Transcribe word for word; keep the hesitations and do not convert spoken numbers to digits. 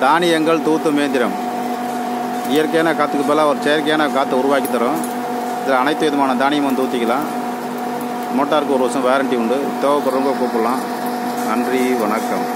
தானியங்கள் தூத்து மேந்திரம் இயற்கையான காற்றுக்கு பதிலாக ஒரு செயற்கையான காற்றை உருவாக்கி தரும். இதில் அனைத்து விதமான தானியமும் தூத்திக்கலாம். மோட்டாருக்கு ஒரு வருஷம் வாரண்டி உண்டு. தேவைப்படுறவங்க கூப்பிடலாம். நன்றி, வணக்கம்.